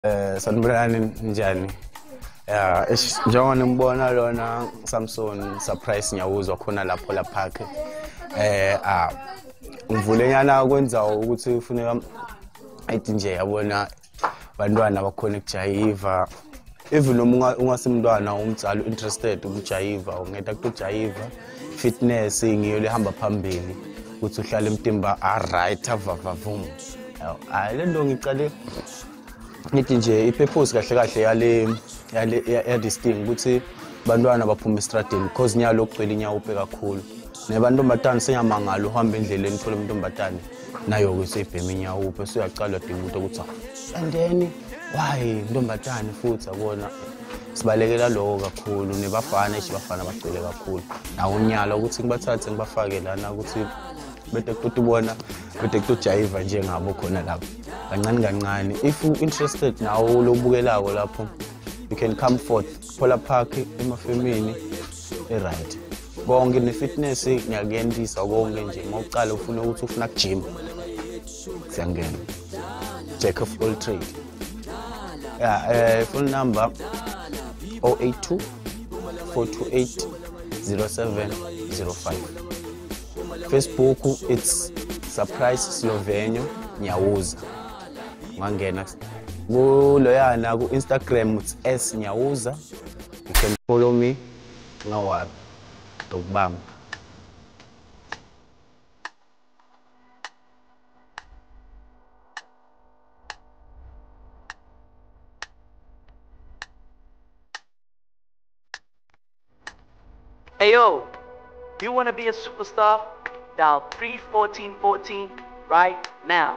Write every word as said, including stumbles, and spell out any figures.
Eh sanibonani njani? Yeah, njengoba nimbona lona Samson surprise Nyawuzwa khona lapho la park. Eh ah ngivule nyana kwenzayo ukuthi ufuneka ayithi nje yabona bantwana bakhona ukujayiva. Even noma ungasimntwana umzali interested ukujayiva ungeda kujayiva fitness ngiyo lehamba phambili ukuthi uhlale emtimba a right avavavum. Ah le nto ngicale nithi nje ipurpose kahle kahle yale yale ya distinct ukuthi bantwana baphuma estradini because nyalo ogcwele inyawupe kakhulu nebantombatana senyamangala uhamba endleleni uthola umuntombatana nayo ke seyibhema inyawupe so uyacala udinga umuntu ukuthi and then why intombatana futhi abona sibalekela lokho kakhulu nebafana nje bafana bagcwele kakhulu nawo unyalo ukuthi ngibathathe ngibafake lana ukuthi bete kutubona bete kujayiva njengabo khona lapho kancane kancane. If you interested nawo lobukelako lapho you can come forth Polar Park emafemini e right konke ne fitness ngiyakuyendisa konke nje mawucala ufuna ukuthi ufuna gym siyangena jack of all trade. Yeah, uh, phone number zero eight two four two eight zero seven zero five. Facebook it's Surprise Slovenia Nyawuza. Mangena kuloyana ku Instagram it's S Nyawuza. You can follow me ngawami dokubamba. Hey yo, you want to be a superstar? Dial three fourteen fourteen right now.